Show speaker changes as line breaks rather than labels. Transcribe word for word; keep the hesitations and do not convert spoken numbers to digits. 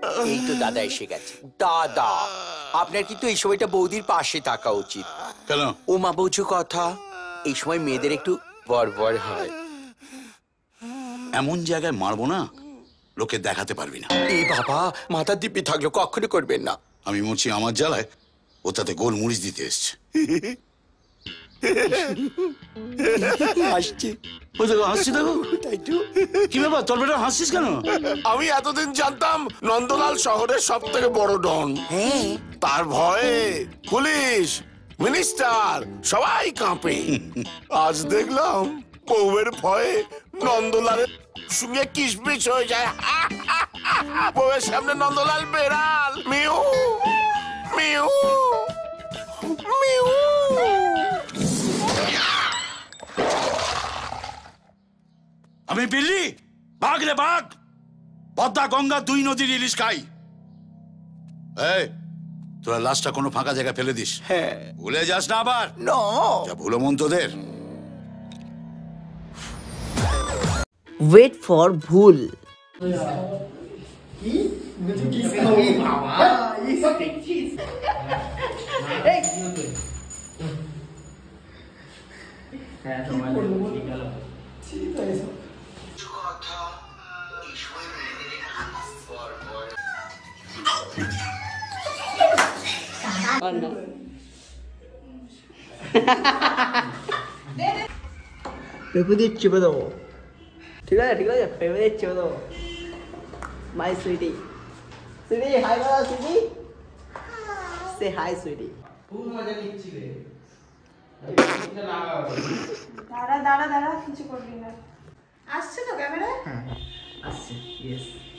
এই তো দাদা এসে গেছে। দাদা, আপনার কিন্তু এই সময়টা বৌদির পাশে থাকা উচিত।
কেন?
ও মা বলছো কথা, এই সময় মেয়েদের একটু বড়বড় হয়।
এমন জায়গায় মারবো না লোকে দেখাতে পারবি না।
এই বাবা, মাথার দিব্যি থাকলো কখনো করবেন না।
আমি মরছি আমার জ্বালায়, ও তাতে গোল মরিচ দিতে এসছে।
হাসছি।
ও দেখো হাসছি, দেখো। কি ব্যাপার, তোর বেটা হাসছিস কেন?
আমি এতদিন জানতাম নন্দলাল শহরের সব থেকে বড় ডন।
হ্যাঁ,
তার ভয়ে পুলিশ, মিনিস্টার সবাই কাঁপে। আজ দেখলাম বউয়ের ভয়ে নন্দলালের সঙ্গে কিসমিস হয়ে যায়। বউয়ের সামনে নন্দলাল বেড়াল। মিউ মিউ মিউ।
আমি বিল্লি, বাঘ রে বাঘ। পদ্মা গঙ্গা দুই নদীর ইলিশ খাই। এই, তোরা লাশটা কোনো ফাঁকা জায়গায় ফেলে দিস।
হ্যাঁ।
ভুলে যাস না আবার।
নো।
যা ভুলো মন তোদের।
ওয়েট ফর ভুল। পেপে দিয়ে চেপে দেবো। ঠিক আছে ঠিক আছে, পেপে দিয়ে চেপে দেবো। মাই সুইটি, সুইটি হাই বলো। সুইটি সে হাই সুইটি। খুব মজা নিচ্ছি রে।
দাঁড়া দাঁড়া দাঁড়া, কিছু করবি না। আসছে তো ক্যামেরা?
হ্যাঁ আসছে, ইয়েস।